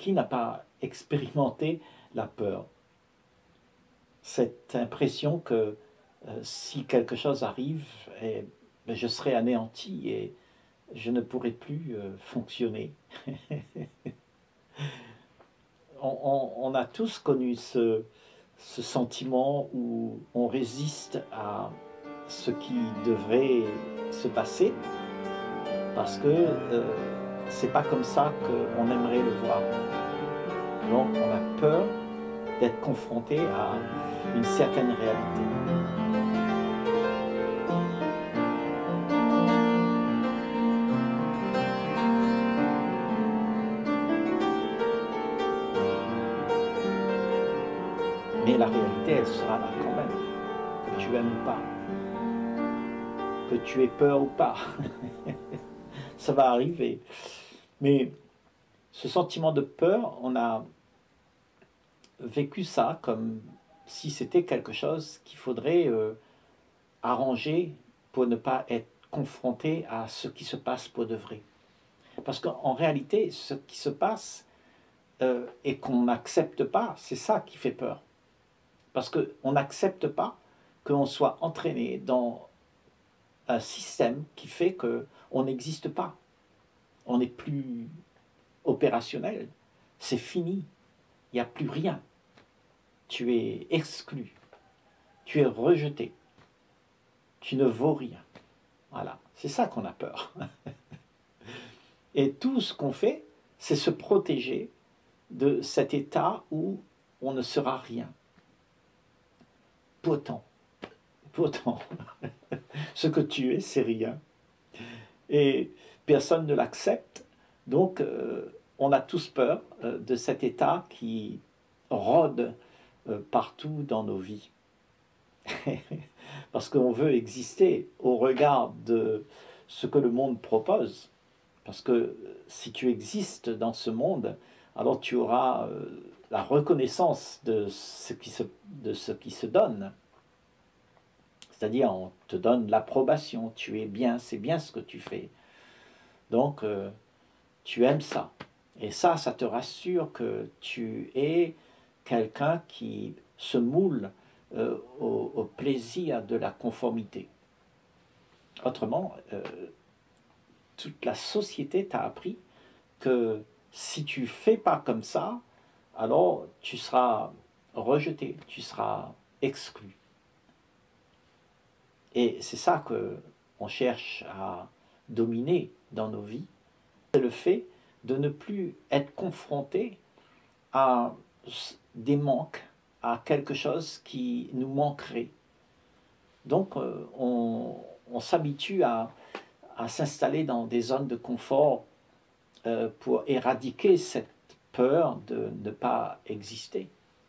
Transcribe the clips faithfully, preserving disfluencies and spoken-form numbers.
Qui n'a pas expérimenté la peur? Cette impression que euh, si quelque chose arrive, eh, ben, je serai anéanti et je ne pourrai plus euh, fonctionner. on, on, on a tous connu ce, ce sentiment où on résiste à ce qui devrait se passer parce que euh, c'est pas comme ça qu'on aimerait le voir. Donc on a peur d'être confronté à une certaine réalité. Mais la réalité, elle sera là quand même, que tu aimes ou pas, que tu aies peur ou pas. Ça va arriver. Mais ce sentiment de peur, on a vécu ça comme si c'était quelque chose qu'il faudrait euh, arranger pour ne pas être confronté à ce qui se passe pour de vrai. Parce qu'en réalité, ce qui se passe euh, et qu'on n'accepte pas, c'est ça qui fait peur. Parce qu'on n'accepte pas qu'on soit entraîné dans un système qui fait qu'on n'existe pas. On n'est plus opérationnel. C'est fini. Il n'y a plus rien. Tu es exclu. Tu es rejeté. Tu ne vaux rien. Voilà. C'est ça qu'on a peur. Et tout ce qu'on fait, c'est se protéger de cet état où on ne sera rien. Pourtant, pourtant, ce que tu es, c'est rien. Et personne ne l'accepte. Donc, euh, on a tous peur euh, de cet état qui rôde euh, partout dans nos vies. Parce qu'on veut exister au regard de ce que le monde propose. Parce que si tu existes dans ce monde, alors tu auras euh, la reconnaissance de ce qui se, de ce qui se donne. C'est-à-dire, on te donne l'approbation, tu es bien, c'est bien ce que tu fais. Donc, euh, tu aimes ça. Et ça, ça te rassure que tu es quelqu'un qui se moule euh, au, au plaisir de la conformité. Autrement, euh, toute la société t'a appris que si tu ne fais pas comme ça, alors tu seras rejeté, tu seras exclu. Et c'est ça qu'on cherche à dominer dans nos vies, c'est le fait de ne plus être confronté à des manques, à quelque chose qui nous manquerait. Donc euh, on, on s'habitue à, à s'installer dans des zones de confort euh, pour éradiquer cette peur de ne pas exister.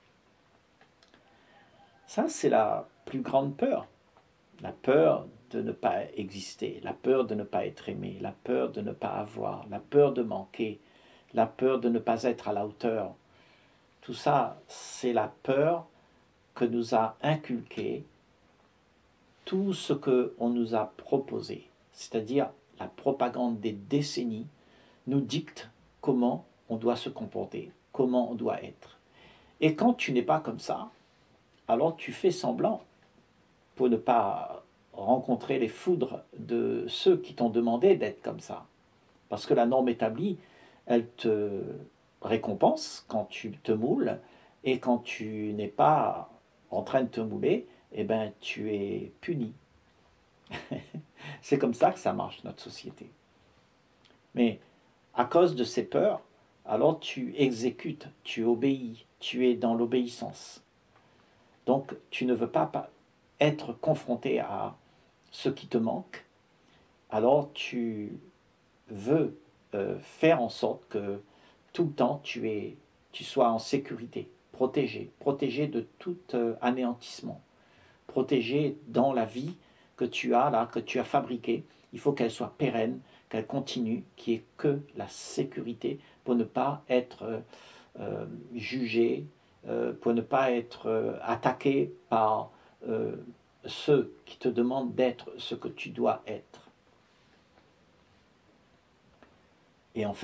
Ça, c'est la plus grande peur. La peur de ne pas exister, la peur de ne pas être aimé, la peur de ne pas avoir, la peur de manquer, la peur de ne pas être à la hauteur. Tout ça, c'est la peur que nous a inculqué tout ce qu'on nous a proposé. C'est-à-dire la propagande des décennies nous dicte comment on doit se comporter, comment on doit être. Et quand tu n'es pas comme ça, alors tu fais semblant pour ne pas rencontrer les foudres de ceux qui t'ont demandé d'être comme ça. Parce que la norme établie, elle te récompense quand tu te moules, et quand tu n'es pas en train de te mouler, eh ben, tu es puni. C'est comme ça que ça marche, notre société. Mais à cause de ces peurs, alors tu exécutes, tu obéis, tu es dans l'obéissance. Donc tu ne veux pas être confronté à ce qui te manque, alors tu veux euh, faire en sorte que tout le temps tu, es, tu sois en sécurité, protégé, protégé de tout euh, anéantissement, protégé dans la vie que tu as là, que tu as fabriquée. Il faut qu'elle soit pérenne, qu'elle continue, qu'il n'y ait que la sécurité pour ne pas être euh, euh, jugé, euh, pour ne pas être euh, attaqué par euh, ceux qui te demandent d'être ce que tu dois être. Et en fait,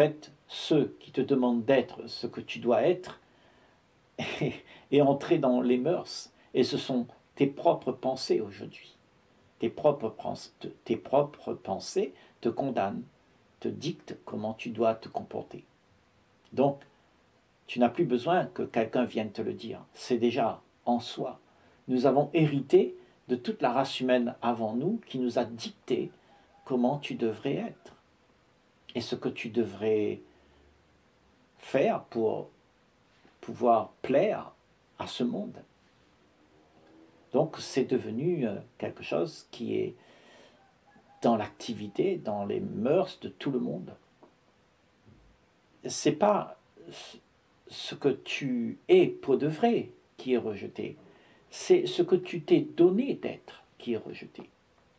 ceux qui te demandent d'être ce que tu dois être et, et entrer dans les mœurs. Et ce sont tes propres pensées aujourd'hui. Tes propres, tes propres pensées te condamnent, te dictent comment tu dois te comporter. Donc, tu n'as plus besoin que quelqu'un vienne te le dire. C'est déjà en soi. Nous avons hérité de toute la race humaine avant nous qui nous a dicté comment tu devrais être et ce que tu devrais faire pour pouvoir plaire à ce monde. Donc c'est devenu quelque chose qui est dans l'activité, dans les mœurs de tout le monde. C'est pas ce que tu es pour de vrai qui est rejeté, c'est ce que tu t'es donné d'être qui est rejeté.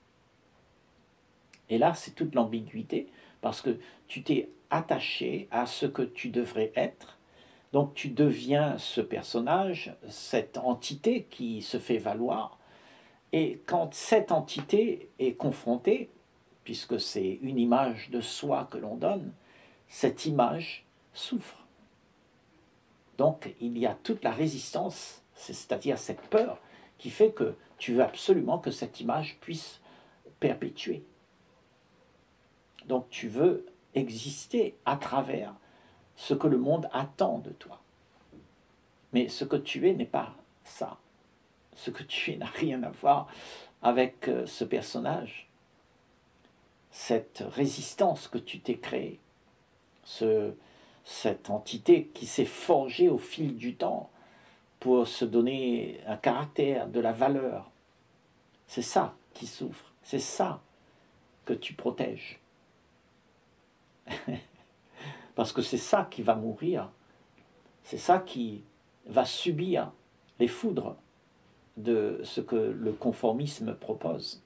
Et là, c'est toute l'ambiguïté, parce que tu t'es attaché à ce que tu devrais être, donc tu deviens ce personnage, cette entité qui se fait valoir, et quand cette entité est confrontée, puisque c'est une image de soi que l'on donne, cette image souffre. Donc il y a toute la résistance, c'est-à-dire cette peur, qui fait que tu veux absolument que cette image puisse perpétuer. Donc tu veux exister à travers ce que le monde attend de toi. Mais ce que tu es n'est pas ça. Ce que tu es n'a rien à voir avec ce personnage. Cette résistance que tu t'es créée, ce, cette entité qui s'est forgée au fil du temps pour se donner un caractère, de la valeur, c'est ça qui souffre, c'est ça que tu protèges. Parce que c'est ça qui va mourir, c'est ça qui va subir les foudres de ce que le conformisme propose.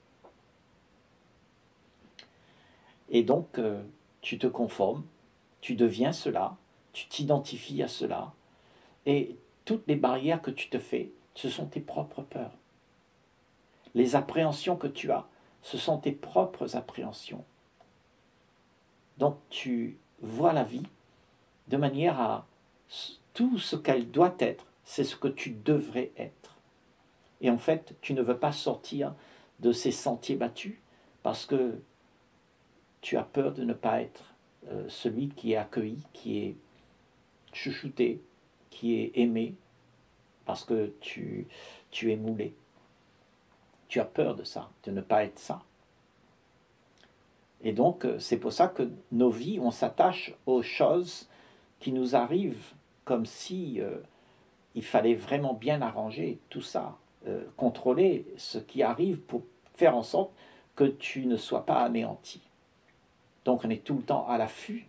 Et donc, euh, tu te conformes, tu deviens cela, tu t'identifies à cela, et toutes les barrières que tu te fais, ce sont tes propres peurs. Les appréhensions que tu as, ce sont tes propres appréhensions. Donc tu vois la vie de manière à tout ce qu'elle doit être, c'est ce que tu devrais être. Et en fait, tu ne veux pas sortir de ces sentiers battus parce que tu as peur de ne pas être euh, celui qui est accueilli, qui est chouchouté, qui est aimé, parce que tu, tu es moulé. Tu as peur de ça, de ne pas être ça. Et donc, c'est pour ça que nos vies, on s'attache aux choses qui nous arrivent comme si euh, il fallait vraiment bien arranger tout ça, euh, contrôler ce qui arrive pour faire en sorte que tu ne sois pas anéanti. Donc, on est tout le temps à l'affût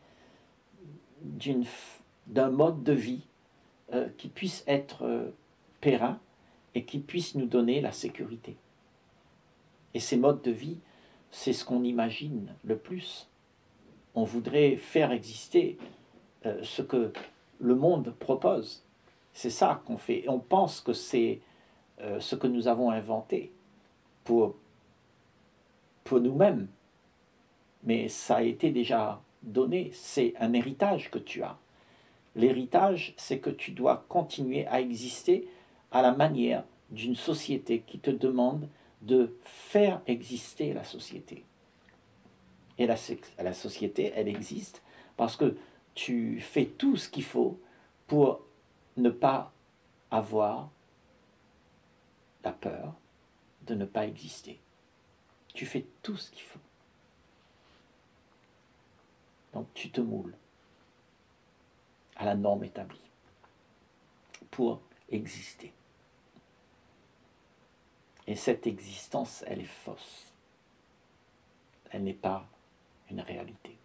d'un mode de vie euh, qui puisse être euh, périn et qui puisse nous donner la sécurité. Et ces modes de vie, c'est ce qu'on imagine le plus. On voudrait faire exister euh, ce que le monde propose. C'est ça qu'on fait. Et on pense que c'est euh, ce que nous avons inventé pour, pour nous-mêmes. Mais ça a été déjà donné. C'est un héritage que tu as. L'héritage, c'est que tu dois continuer à exister à la manière d'une société qui te demande de faire exister la société. Et la, la société, elle existe parce que tu fais tout ce qu'il faut pour ne pas avoir la peur de ne pas exister. Tu fais tout ce qu'il faut. Donc tu te moules à la norme établie pour exister. Et cette existence, elle est fausse. Elle n'est pas une réalité.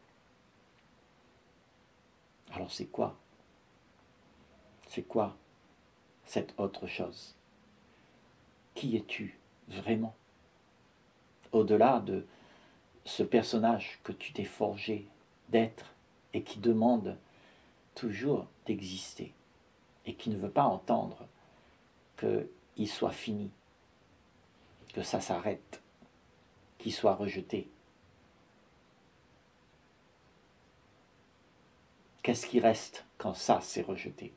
Alors c'est quoi? C'est quoi cette autre chose? Qui es-tu vraiment? Au-delà de ce personnage que tu t'es forgé d'être et qui demande toujours d'exister et qui ne veut pas entendre qu'il soit fini, que ça s'arrête, qu'il soit rejeté. qu'est-ce qui reste quand ça c'est rejeté?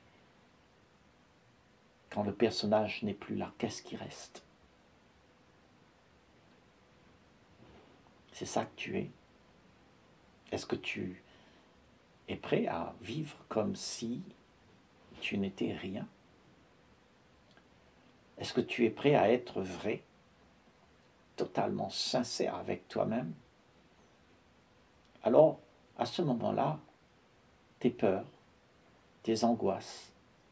Quand le personnage n'est plus là, qu'est-ce qui reste? C'est ça que tu es. Est-ce que tu es prêt à vivre comme si tu n'étais rien? Est-ce que tu es prêt à être vrai, totalement sincère avec toi-même? Alors, à ce moment-là, tes peurs, tes angoisses,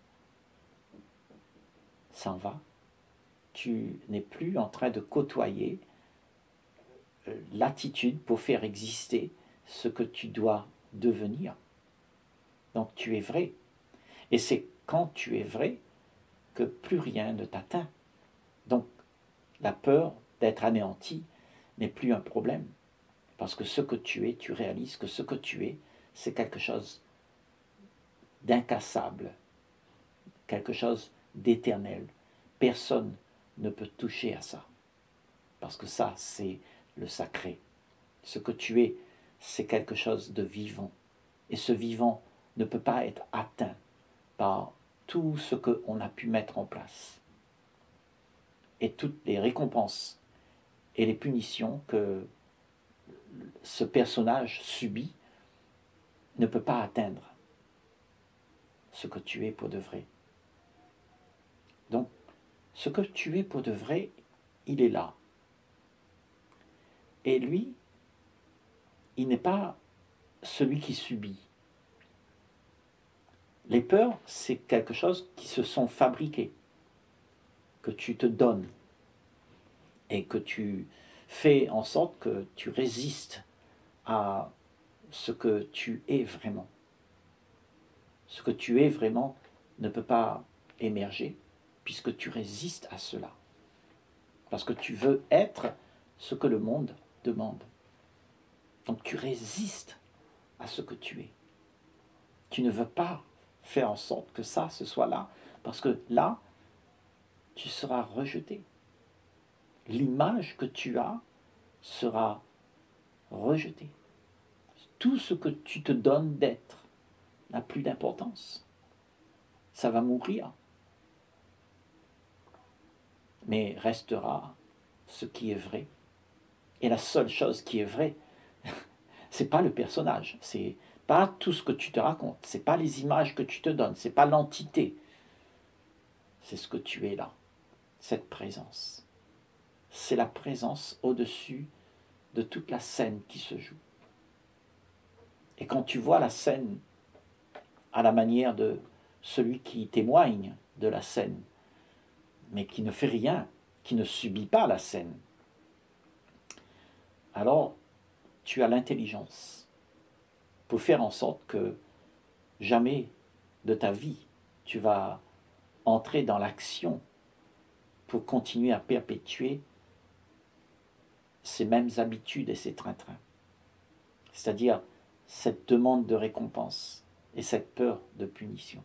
s'en va. Tu n'es plus en train de côtoyer l'attitude pour faire exister ce que tu dois devenir. Donc tu es vrai. Et c'est quand tu es vrai que plus rien ne t'atteint. Donc la peur d'être anéanti n'est plus un problème. Parce que ce que tu es, tu réalises que ce que tu es, c'est quelque chose d'incassable, quelque chose d'éternel. Personne ne peut toucher à ça. Parce que ça, c'est le sacré. Ce que tu es, c'est quelque chose de vivant. Et ce vivant ne peut pas être atteint par tout ce qu'on a pu mettre en place. Et toutes les récompenses et les punitions que ce personnage subit ne peut pas atteindre ce que tu es pour de vrai. Donc, ce que tu es pour de vrai, il est là. Et lui, il n'est pas celui qui subit. Les peurs, c'est quelque chose qui se sont fabriquées, que tu te donnes et que tu fais en sorte que tu résistes à ce que tu es vraiment. Ce que tu es vraiment ne peut pas émerger puisque tu résistes à cela. Parce que tu veux être ce que le monde demande. Donc tu résistes à ce que tu es. Tu ne veux pas faire en sorte que ça, ce soit là. Parce que là, tu seras rejeté. L'image que tu as sera rejetée. Tout ce que tu te donnes d'être n'a plus d'importance. Ça va mourir. Mais restera ce qui est vrai. Et la seule chose qui est vraie, c'est pas le personnage, c'est pas tout ce que tu te racontes, c'est pas les images que tu te donnes, c'est pas l'entité. C'est ce que tu es là, cette présence. C'est la présence au-dessus de toute la scène qui se joue. Et quand tu vois la scène à la manière de celui qui témoigne de la scène, mais qui ne fait rien, qui ne subit pas la scène, alors tu as l'intelligence pour faire en sorte que jamais de ta vie tu vas entrer dans l'action pour continuer à perpétuer ces mêmes habitudes et ces train-train. C'est-à-dire cette demande de récompense et cette peur de punition.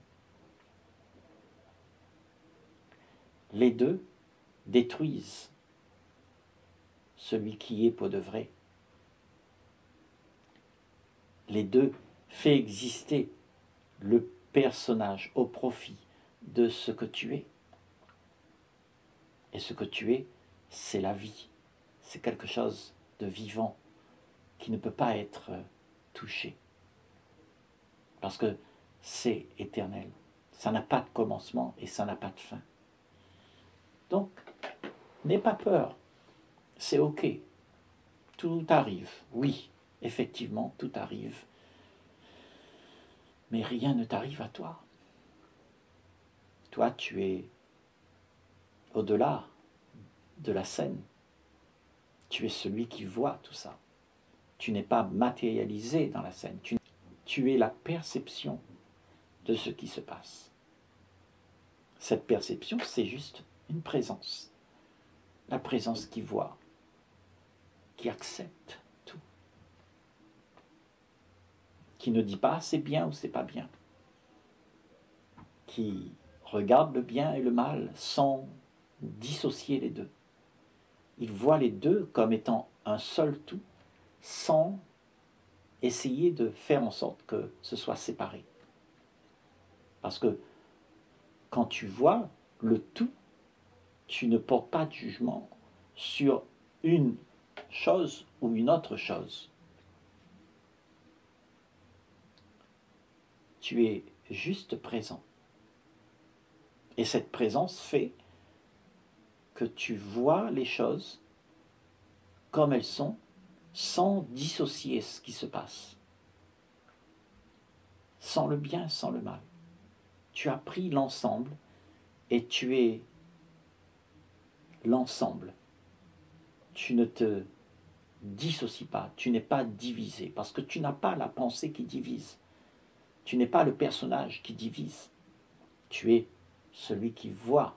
Les deux détruisent celui qui est pour de vrai. Les deux font exister le personnage au profit de ce que tu es. Et ce que tu es, c'est la vie. C'est quelque chose de vivant qui ne peut pas être touché. Parce que c'est éternel. Ça n'a pas de commencement et ça n'a pas de fin. Donc, n'aie pas peur. C'est ok. Tout arrive. Oui, effectivement, tout arrive. Mais rien ne t'arrive à toi. Toi, tu es au-delà de la scène. Tu es celui qui voit tout ça. Tu n'es pas matérialisé dans la scène. Tu, tu es la perception de ce qui se passe. Cette perception, c'est juste une présence. La présence qui voit, qui accepte tout. Qui ne dit pas c'est bien ou c'est pas bien. Qui regarde le bien et le mal sans dissocier les deux. Il voit les deux comme étant un seul tout, sans essayer de faire en sorte que ce soit séparé. Parce que quand tu vois le tout, tu ne portes pas de jugement sur une chose ou une autre chose. Tu es juste présent. Et cette présence fait que tu vois les choses comme elles sont, sans dissocier ce qui se passe. Sans le bien, sans le mal. Tu as pris l'ensemble et tu es l'ensemble. Tu ne te dissocies pas, tu n'es pas divisé, parce que tu n'as pas la pensée qui divise. Tu n'es pas le personnage qui divise. Tu es celui qui voit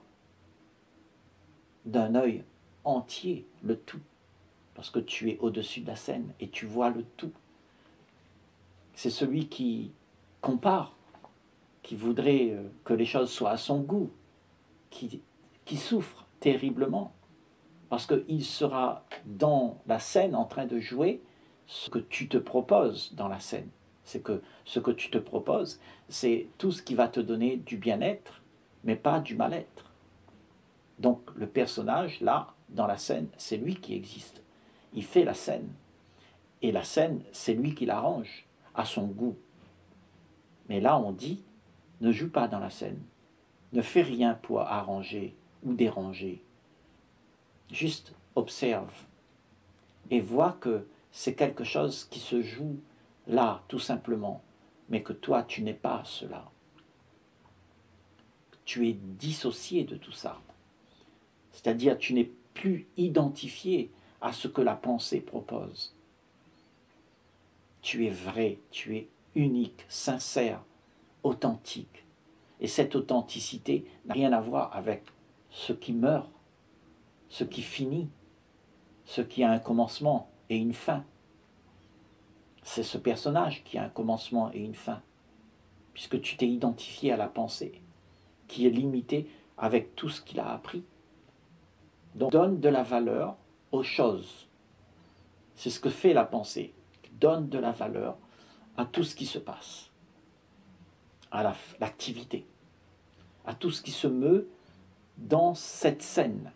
d'un œil entier le tout, parce que tu es au-dessus de la scène et tu vois le tout. C'est celui qui compare, qui voudrait que les choses soient à son goût, qui, qui souffre terriblement, parce qu'il sera dans la scène en train de jouer ce que tu te proposes dans la scène. C'est que ce que tu te proposes, c'est tout ce qui va te donner du bien-être, mais pas du mal-être. Donc le personnage, là, dans la scène, c'est lui qui existe. Il fait la scène. Et la scène, c'est lui qui l'arrange, à son goût. Mais là, on dit, ne joue pas dans la scène. Ne fais rien pour arranger ou déranger. Juste observe et vois que c'est quelque chose qui se joue là, tout simplement, mais que toi, tu n'es pas cela. Tu es dissocié de tout ça. C'est-à-dire, tu n'es plus identifié à ce que la pensée propose. Tu es vrai, tu es unique, sincère, authentique. Et cette authenticité n'a rien à voir avec ce qui meurt, ce qui finit, ce qui a un commencement et une fin. C'est ce personnage qui a un commencement et une fin, puisque tu t'es identifié à la pensée, qui est limitée avec tout ce qu'il a appris. Donc, donne de la valeur aux choses. C'est ce que fait la pensée. Donne de la valeur à tout ce qui se passe, à l'activité, à tout ce qui se meut dans cette scène.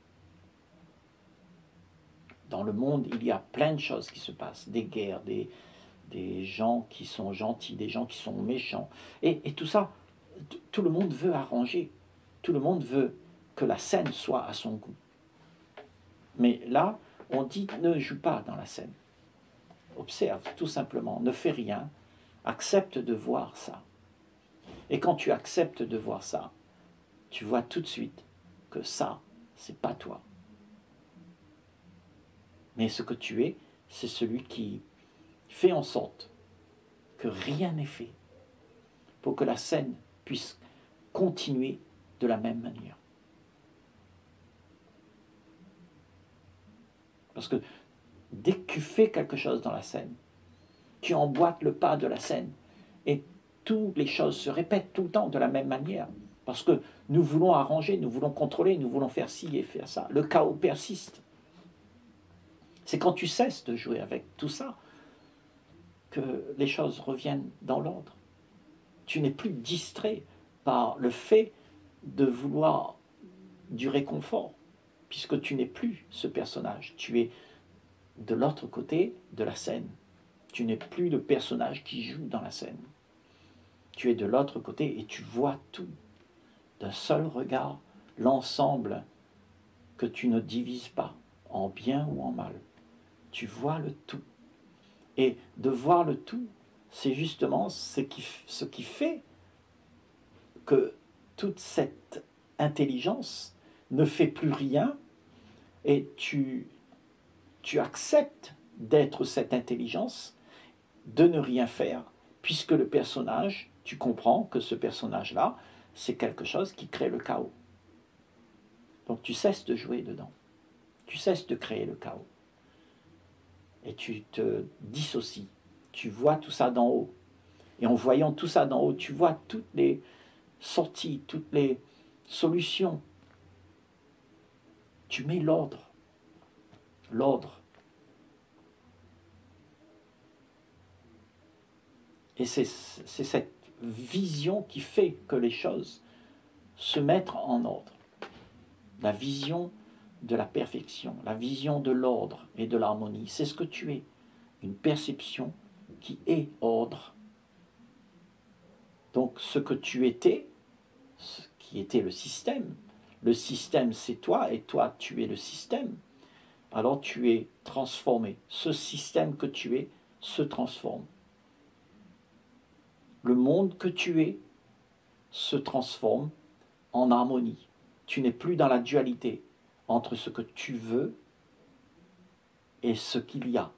Dans le monde, il y a plein de choses qui se passent, des guerres, des, des gens qui sont gentils, des gens qui sont méchants. Et, et tout ça, tout le monde veut arranger. Tout le monde veut que la scène soit à son goût. Mais là, on dit ne joue pas dans la scène. Observe, tout simplement, ne fais rien, accepte de voir ça. Et quand tu acceptes de voir ça, tu vois tout de suite que ça, c'est pas toi. Mais ce que tu es, c'est celui qui fait en sorte que rien n'est fait pour que la scène puisse continuer de la même manière. Parce que dès que tu fais quelque chose dans la scène, tu emboîtes le pas de la scène et toutes les choses se répètent tout le temps de la même manière. Parce que nous voulons arranger, nous voulons contrôler, nous voulons faire ci et faire ça. Le chaos persiste. C'est quand tu cesses de jouer avec tout ça que les choses reviennent dans l'ordre. Tu n'es plus distrait par le fait de vouloir du réconfort, puisque tu n'es plus ce personnage. Tu es de l'autre côté de la scène. Tu n'es plus le personnage qui joue dans la scène. Tu es de l'autre côté et tu vois tout d'un seul regard, l'ensemble que tu ne divises pas en bien ou en mal. Tu vois le tout. Et de voir le tout, c'est justement ce qui, ce qui fait que toute cette intelligence ne fait plus rien et tu, tu acceptes d'être cette intelligence, de ne rien faire, puisque le personnage, tu comprends que ce personnage-là, c'est quelque chose qui crée le chaos. Donc tu cesses de jouer dedans, tu cesses de créer le chaos. Et tu te dissocies, tu vois tout ça d'en haut. Et en voyant tout ça d'en haut, tu vois toutes les sorties, toutes les solutions. Tu mets l'ordre. L'ordre. Et c'est cette vision qui fait que les choses se mettent en ordre. La vision de la perfection, la vision de l'ordre et de l'harmonie, c'est ce que tu es. Une perception qui est ordre. Donc ce que tu étais, ce qui était le système, le système c'est toi et toi tu es le système, alors tu es transformé. Ce système que tu es se transforme. Le monde que tu es se transforme en harmonie. Tu n'es plus dans la dualité entre ce que tu veux et ce qu'il y a.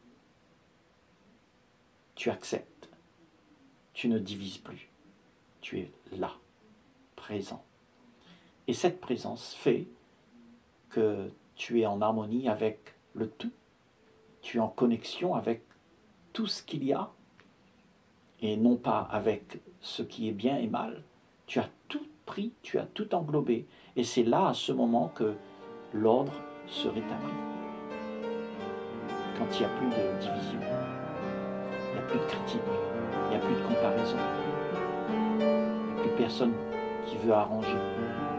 Tu acceptes. Tu ne divises plus. Tu es là, présent. Et cette présence fait que tu es en harmonie avec le tout. Tu es en connexion avec tout ce qu'il y a et non pas avec ce qui est bien et mal. Tu as tout pris, tu as tout englobé. Et c'est là, à ce moment, que l'ordre se rétablit. Quand il n'y a plus de division, il n'y a plus de critique, il n'y a plus de comparaison, il n'y a plus personne qui veut arranger.